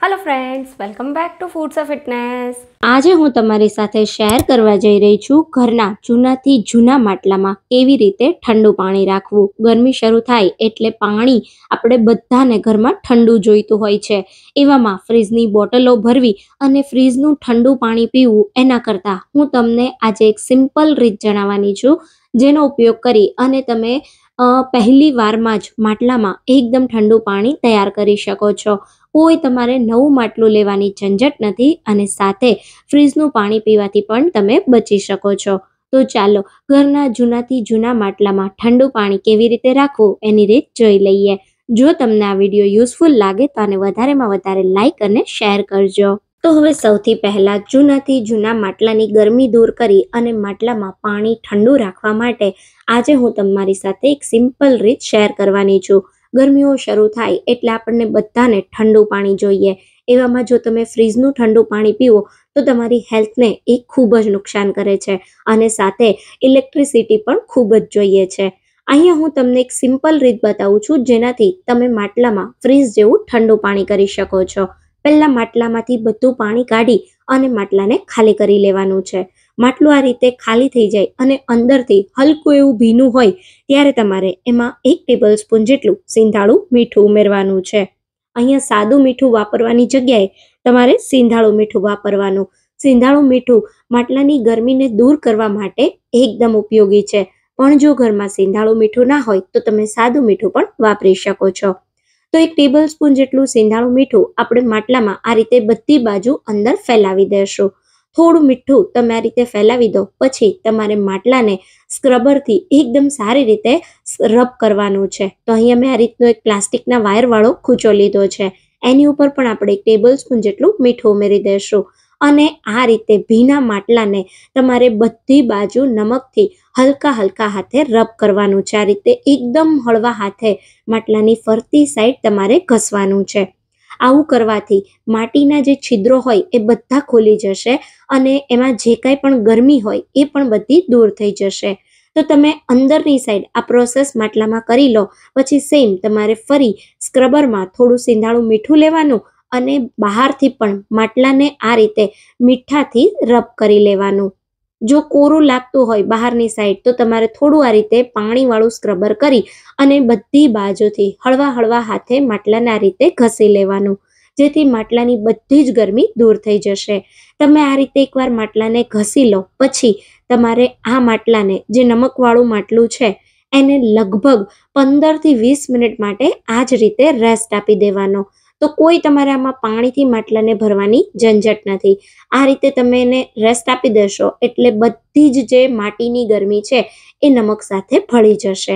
Hello friends, welcome back to Foods of Fitness. આજે હું તમારી સાથે શેર કરવા જઈ રહી છું ઘરના જૂનાથી જૂના માટલામાં કેવી રીતે ઠંડુ પાણી રાખવું। ગરમી શરૂ થાય એટલે પાણી આપણે બધાને ઘરમાં ઠંડુ જોઈતું હોય છે। એવામાં ફ્રીજની બોટલો ભરવી અને ફ્રીજનું ઠંડુ પાણી પીવું એના કરતાં હું તમને આજે એક સિમ્પલ રીત જણાવવાની છું, જેનો ઉપયોગ કરી અને તમે પહેલી વારમાં જ માટલામાં એકદમ ઠંડુ પાણી તૈયાર કરી શકો છો। કોઈ તમારે નવું માટલું લેવાની ઝંઝટ નથી અને સાથે ફ્રીજનું પાણી પીવાથી પણ તમે બચી શકો છો। તો ચાલો ઘરના જૂનાથી જૂના માટલામાં ઠંડુ પાણી કેવી રીતે રાખવું એની રીત જોઈ લઈએ। જો તમને આ વિડીયો યુઝફુલ લાગે તો આને વધારેમાં વધારે લાઈક અને શેર કરજો। તો હવે સૌથી પહેલા જૂનાથી જૂના માટલાની ગરમી દૂર કરી અને માટલામાં પાણી ઠંડુ રાખવા માટે આજે હું તમારી સાથે એક સિમ્પલ રીત શેર કરવાની છું। ગરમીઓ શરૂ થાય એટલે આપણને બધાને ઠંડુ પાણી જોઈએ। એવામાં જો તમે ફ્રીજનું ઠંડુ પાણી પીવો તો તમારી હેલ્થને એ ખૂબ જ નુકસાન કરે છે અને સાથે ઇલેક્ટ્રિસિટી પણ ખૂબ જ જોઈએ છે। અહીંયા હું તમને એક સિમ્પલ રીત બતાવું છું, જેનાથી તમે માટલામાં ફ્રીજ જેવું ઠંડુ પાણી કરી શકો છો। પહેલા માટલામાંથી બધું પાણી કાઢી અને માટલાને ખાલી કરી લેવાનું છે। માટલું આ રીતે ખાલી થઈ જાય અને અંદરથી હલકું એવું ભીનું હોય ત્યારે તમારે એમાં 1 ટેબલ સ્પૂન જેટલું સિંધાળું મીઠું ઉમેરવાનું છે। અહીંયા સાદું મીઠું વાપરવાની જગ્યાએ તમારે સિંધાળું મીઠું વાપરવાનું। સિંધાળું મીઠું માટલાની ગરમીને દૂર કરવા માટે એકદમ ઉપયોગી છે, પણ જો ઘરમાં સિંધાળું મીઠું ના હોય તો તમે સાદું મીઠું પણ વાપરી શકો છો। તો 1 ટેબલ સ્પૂન જેટલું સિંધાળું મીઠું આપણે માટલામાં આ રીતે બધી બાજુ અંદર ફેલાવી દેશું। થોડું મીઠું તમે આ રીતે ફેલાવી દો પછી તમારે માટલાને સ્ક્રબરથી એકદમ સારી રીતે રબ કરવાનું છે। તો અહીંયા મેં આ રીતનો એક પ્લાસ્ટિકના વાયરવાળો કૂચો લીધો છે, એની ઉપર પણ આપણે 1 ટેબલ સ્પૂન જેટલું મીઠું ઉમેરી દઈશું અને આ રીતે ભીના માટલાને તમારે બધી બાજુ નમકથી હલકા હલકા હાથે રબ કરવાનું છે। આ રીતે એકદમ હળવા હાથે માટલાની ફરતી સાઈડ તમારે ઘસવાનું છે। આવું કરવાથી માટીના જે છિદ્રો હોય એ બધા ખુલી જશે અને એમાં જે કાંઈ પણ ગરમી હોય એ પણ બધી દૂર થઈ જશે। તો તમે અંદરની સાઈડ આ પ્રોસેસ માટલામાં કરી લો પછી સેમ તમારે ફરી સ્ક્રબરમાં થોડું સિંધાળું મીઠું લેવાનું અને બહારથી પણ માટલાને આ રીતે મીઠાથી રબ કરી લેવાનું। જો કોરું લાગતું હોય બહારની સાઈડ તો તમારે થોડું આ રીતે પાણીવાળું સ્ક્રબર કરી અને બધી બાજુથી હળવા હળવા હાથે માટલાને આ રીતે ઘસી લેવાનું, જેથી માટલાની બધી જ ગરમી દૂર થઈ જશે। તમે આ રીતે એકવાર માટલાને ઘસી લો પછી તમારે આ માટલાને જે નમકવાળું માટલું છે એને લગભગ 15 થી 20 મિનિટ માટે આ જ રીતે રેસ્ટ આપી દેવાનો। તો કોઈ તમારે આમાં પાણીથી માટલાને ભરવાની ઝંઝટ નથી। આ રીતે તમે એને રેસ્ટ આપી દેશો એટલે બધી જ જે માટીની ગરમી છે એ નમક સાથે ભળી જશે।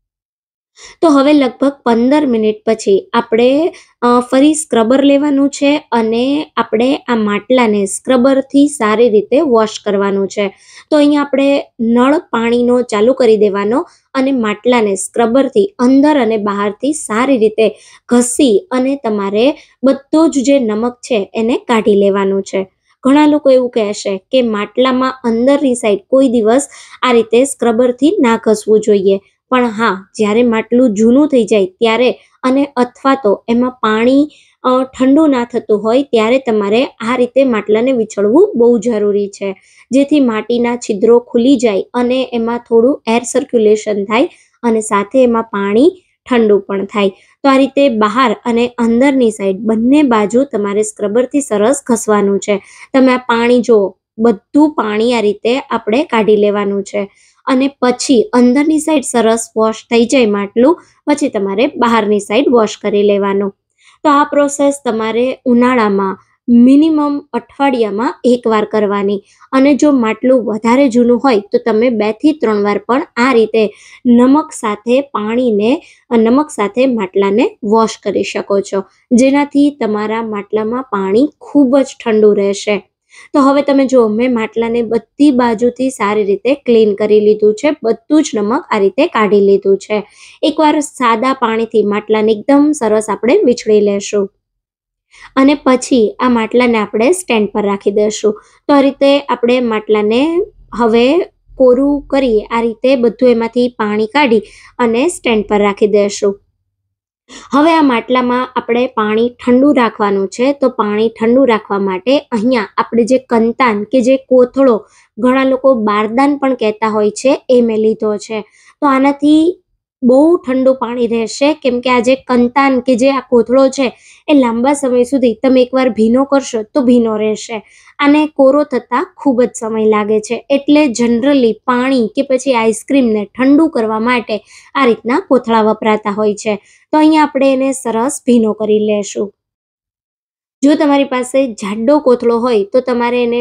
તો હવે લગભગ 15 મિનિટ પછી આપણે ફરી સ્ક્રબર લેવાનું છે અને આપણે આ માટલાને સ્ક્રબરથી સારી રીતે વોશ કરવાનું છે। તો અહીંયા આપણે નળ પાણીનો ચાલુ કરી દેવાનો અને માટલાને સ્ક્રબરથી અંદર અને બહારથી સારી રીતે ઘસી અને તમારે બધો જ જે નમક છે એને કાઢી લેવાનું છે। ઘણા લોકો એવું કહેશે કે માટલામાં અંદરની સાઈડ કોઈ દિવસ આ રીતે સ્ક્રબરથી ના ઘસવું જોઈએ, પણ હા, જ્યારે માટલું જૂનું થઈ જાય ત્યારે અને અથવા તો એમાં પાણી ઠંડુ ના થતું હોય ત્યારે તમારે આ રીતે માટલાને વિછળવું બહુ જરૂરી છે, જેથી માટીના છિદ્રો ખુલી જાય અને એમાં થોડું એર સર્ક્યુલેશન થાય અને સાથે એમાં પાણી ઠંડુ પણ થાય। તો આ રીતે બહાર અને અંદરની સાઈડ બંને બાજુ તમારે સ્ક્રબરથી સરસ ઘસવાનું છે। તમે આ પાણી જુઓ, બધું પાણી આ રીતે આપણે કાઢી લેવાનું છે અને પછી અંદરની સાઈડ સરસ વોશ થઈ જાય માટલું પછી તમારે બહારની સાઈડ વોશ કરી લેવાનું। તો આ પ્રોસેસ તમારે ઉનાળામાં મિનિમમ અઠવાડિયામાં 1 વાર કરવાની અને જો માટલું વધારે જૂનું હોય તો તમે 2 થી 3 વાર પણ આ રીતે નમક સાથે માટલાને વોશ કરી શકો છો, જેનાથી તમારા માટલામાં પાણી ખૂબ જ ઠંડુ રહેશે। તો હવે તમે જુઓ, મેં માટલાને બધી બાજુથી સારી રીતે ક્લીન કરી લીધું છે, બધું જ નમક આ રીતે કાઢી લીધું છે। એકવાર સાદા પાણીથી માટલાને એકદમ સરસ આપણે વીછળી લેશું અને પછી આ માટલાને આપણે સ્ટેન્ડ પર રાખી દઈશું। તો આ રીતે આપણે માટલાને હવે કોરું કરી આ રીતે બધું એમાંથી પાણી કાઢી અને સ્ટેન્ડ પર રાખી દઈશું। હવે આ માટલામાં આપણે પાણી ઠંડુ રાખવાનું છે. તો પાણી ઠંડુ રાખવા માટે અહીંયા આપણે જે કંતાન કે જે કોથળો, ઘણા લોકો બારદાન પણ કહેતા હોય છે, એ મેં લીધો છે. તો આનાથી બહુ ઠંડુ પાણી રહેશે, કેમ કે આ જે કંતાન કે જે આ કોથળો છે એ લાંબા સમય સુધી તમે એકવાર ભીનો કરશો તો ભીનો રહેશે. આને કોરો થતાં ખૂબ જ સમય લાગે છે, એટલે જનરલી પાણી કે પછી આઈસ્ક્રીમને ઠંડુ કરવા માટે આ રીતના કોથળા વપરાતા હોય છે. તો અહીંયા આપણે એને સરસ ભીનો કરી લેશું. જો તમારી પાસે જાડો કોથળો હોય તો તમારે એને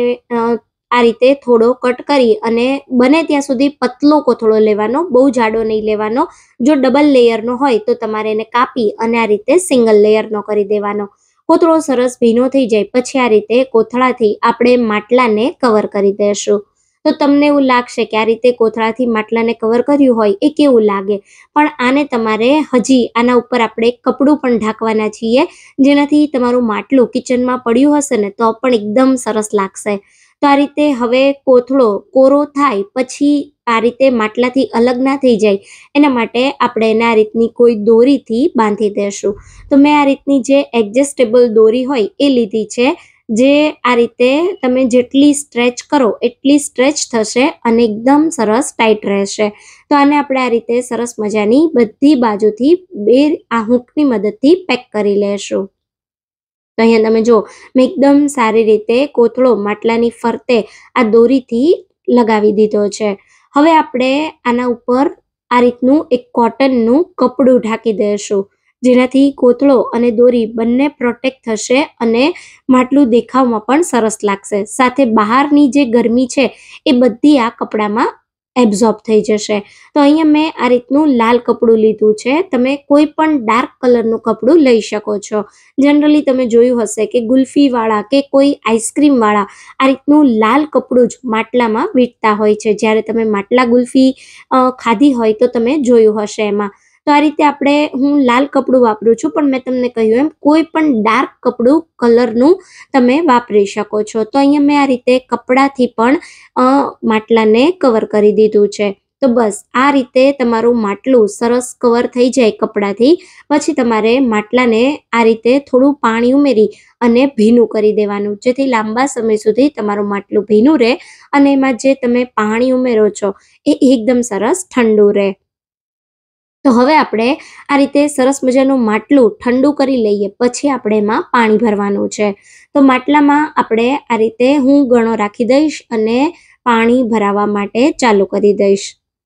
આ રીતે થોડો કટ કરી અને બને ત્યાં સુધી પતલો કોથળો લેવાનો, બહુ જાડો નહીં લેવાનો. જો ડબલ લેયરનો હોય તો તમારે એને કાપી અને આ રીતે સિંગલ લેયરનો કરી દેવાનો. કોથળો સરસ ભીનો થઈ જાય પછી આ રીતે કોથળાથી આપણે માટલાને કવર કરી દેશું. તો તમને એવું લાગશે કે આ રીતે કોથળાથી માટલાને કવર કર્યું હોય એ કેવું લાગે, પણ આને તમારે હજી આના ઉપર આપણે કપડું પણ ઢાંકવાના છીએ, જેનાથી તમારું માટલું કિચનમાં પડ્યું હશે ને તો પણ એકદમ સરસ લાગશે. તો આ રીતે હવે કોથળો કોરો થાય પછી આ રીતે માટલાથી અલગ ના થઈ જાય એના માટે આપણે એને આ રીતની કોઈ દોરીથી બાંધી દેશું. તો મેં આ રીતની જે એડજસ્ટેબલ દોરી હોય એ લીધી છે, જે આ રીતે તમે જેટલી સ્ટ્રેચ કરો એટલી સ્ટ્રેચ થશે અને એકદમ સરસ ટાઈટ રહેશે. તો આને આપણે આ રીતે સરસ મજાની બધી બાજુથી આ હૂકની મદદથી પેક કરી લેશું. તો અહીંયા તમે જો મેં એકદમ સારી રીતે કોથળો માટલાની ફરતે આ દોરીથી લગાવી દીધો છે. હવે આપણે આના ઉપર આ રીતનું એક કોટનનું કપડું ઢાંકી દઈશું, જેનાથી કોથળો અને દોરી બંને પ્રોટેક્ટ થશે અને માટલું દેખાવમાં પણ સરસ લાગશે. સાથે બહારની જે ગરમી છે એ બધી આ કપડામાં એબ્ઝોર્બ થઈ જશે. તો અહીંયા મેં આ રીતનું લાલ કપડું લીધું છે. તમે કોઈ પણ ડાર્ક કલરનું કપડું લઈ શકો છો. જનરલી તમે જોયું હશે કે ગુલ્ફીવાળા કે કોઈ આઈસ્ક્રીમવાળા આ રીતનું લાલ કપડું જ માટલામાં વીંટતા હોય છે. જ્યારે તમે માટલા ગુલ્ફી ખાધી હોય તો તમે જોયું હશે એમાં. તો આ રીતે હું લાલ કપડું વાપરું છું, પણ મેં તમને કહ્યું એમ કોઈ પણ ડાર્ક કપડું કલરનું તમે વાપરી શકો છો. તો અહીંયા મેં આ રીતે કપડાથી પણ માટલાને કવર કરી દીધું છે. તો બસ આ રીતે તમારું માટલું સરસ કવર થઈ જાય કપડાથી પછી તમારે માટલાને આ રીતે થોડું પાણી ઉમેરી અને ભીનું કરી દેવાનું, જેથી લાંબા સમય સુધી તમારું માટલું ભીનું રહે અને એમાં જે તમે પાણી ઉમેરો છો એ એકદમ સરસ ઠંડુ રહે. તો હવે આપણે આ રીતે સરસ મજાનું માટલું ઠંડુ કરી લઈએ પછી આપણે એમાં પાણી ભરવાનું છે. તો માટલામાં આપણે આ રીતે હું ગણો રાખી દઈશ અને પાણી ભરાવા માટે ચાલુ કરી દઈશ.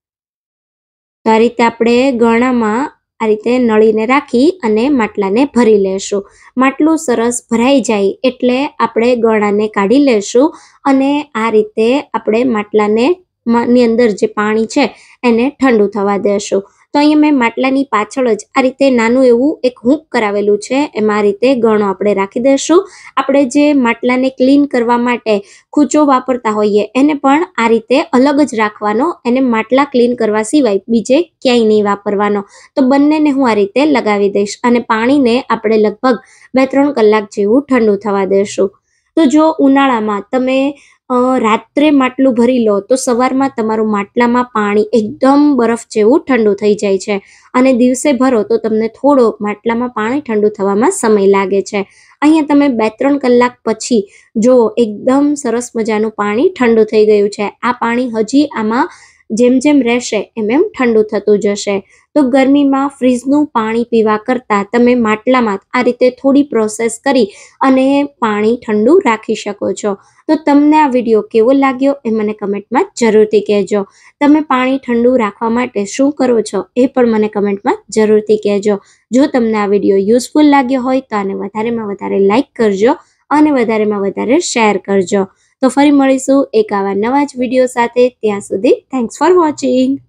તો આ રીતે આપણે ગણામાં આ રીતે નળીને રાખી અને માટલાને ભરી લેશું. માટલું સરસ ભરાઈ જાય એટલે આપણે ગણાને કાઢી લેશું અને આ રીતે આપણે માટલાને ની અંદર જે પાણી છે એને ઠંડુ થવા દેશું. તો અહીંયા મેં માટલાની પાછળ જ આ રીતે નાનું એવું એક હૂક કરાવેલું છે, એમાં આ રીતે ગણો આપણે રાખી દઈશું. આપણે જે માટલાને ક્લીન કરવા માટે ખૂંચો વાપરતા હોઈએ એને પણ આ રીતે અલગ જ રાખવાનો, એને માટલા ક્લીન કરવા સિવાય બીજે ક્યાંય નહીં વાપરવાનો. તો બંનેને હું આ રીતે લગાવી દઈશ અને પાણીને આપણે લગભગ 2-3 કલાક જેવું ઠંડુ થવા દઈશું. તો જો ઉનાળામાં તમે રાત્રે માટલું ભરી લો તો સવારમાં તમારું માટલામાં પાણી એકદમ બરફ જેવું ઠંડુ થઈ જાય છે અને દિવસે ભરો તો તમને થોડો માટલામાં પાણી ઠંડુ થવામાં સમય લાગે છે. અહીંયા તમે 2-3 કલાક પછી જો એકદમ સરસ મજાનું પાણી ઠંડુ થઈ ગયું છે. આ પાણી હજી આમાં જેમ જેમ રહેશે એમ ઠંડુ થતું જશે. તો ગરમીમાં ફ્રીજનું પાણી પીવા કરતાં તમે માટલામાં આ રીતે થોડી પ્રોસેસ કરી અને પાણી ઠંડુ રાખી શકો છો. તો તમને આ વિડીયો કેવો લાગ્યો એ મને કમેન્ટમાં જરૂરથી કહેજો. તમે પાણી ઠંડુ રાખવા માટે શું કરો છો એ પણ મને કમેન્ટમાં જરૂરથી કહેજો. જો તમને આ વિડીયો યુઝફુલ લાગ્યો હોય તો આને વધારેમાં વધારે લાઈક કરજો અને વધારેમાં વધારે શેર કરજો. તો ફરી મળીશું એક આવા નવા જ વિડીયો સાથે. ત્યાં સુધી થેન્ક્સ ફોર વોચિંગ.